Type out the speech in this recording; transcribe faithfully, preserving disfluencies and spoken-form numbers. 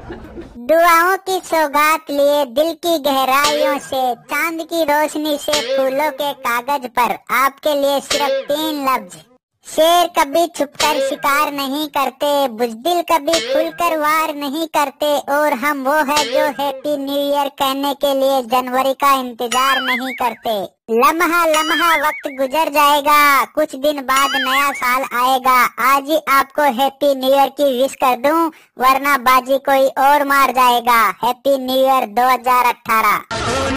दुआओं की सौगात लिए दिल की गहराइयों से, चांद की रोशनी से फूलों के कागज पर आपके लिए सिर्फ तीन लफ्ज। शेर कभी छुपकर शिकार नहीं करते, बुज़दिल कभी खुलकर वार नहीं करते, और हम वो है जो हैप्पी न्यू ईयर कहने के लिए जनवरी का इंतजार नहीं करते। लम्हा लम्हा वक्त गुजर जाएगा, कुछ दिन बाद नया साल आएगा। आज ही आपको हैप्पी न्यू ईयर की विश कर दूं, वरना बाजी कोई और मार जाएगा। हैप्पी न्यू ईयर दो हज़ार अठारह।